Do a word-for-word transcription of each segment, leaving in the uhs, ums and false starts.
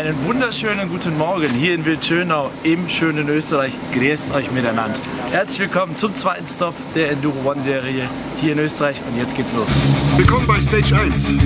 Einen wunderschönen guten Morgen hier in Wildschönau im schönen Österreich. Grüßt euch miteinander. Herzlich willkommen zum zweiten Stop der Enduro One Serie hier in Österreich und jetzt geht's los. Willkommen bei Stage eins.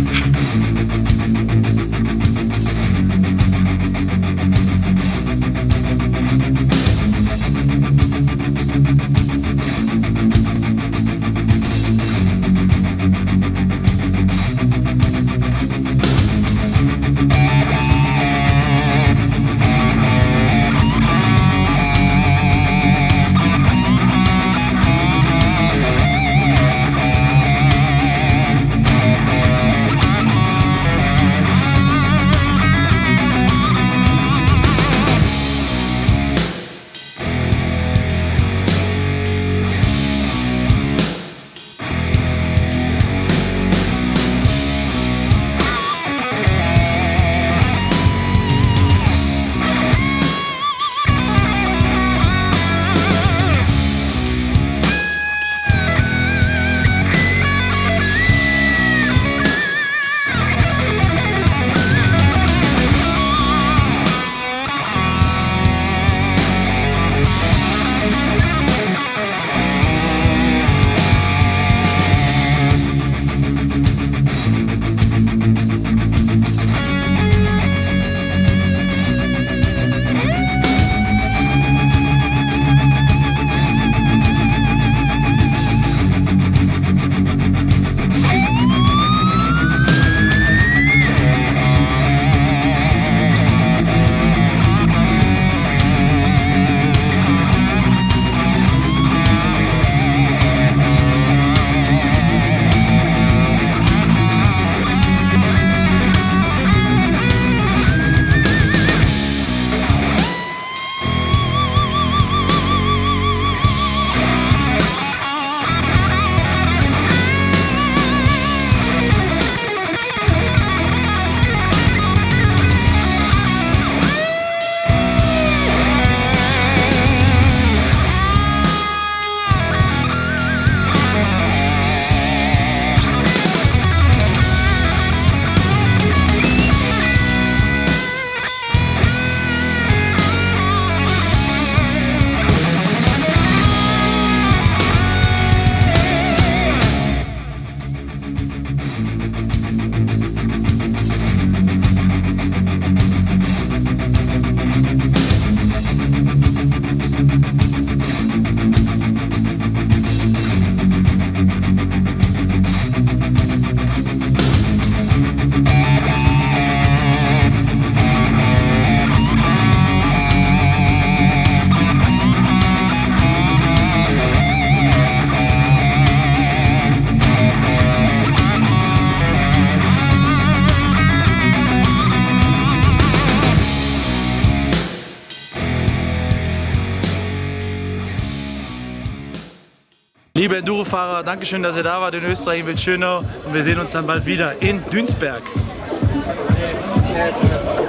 Liebe Enduro-Fahrer, Dankeschön, dass ihr da wart in Österreich, in Wildschönau und wir sehen uns dann bald wieder in Dünsberg.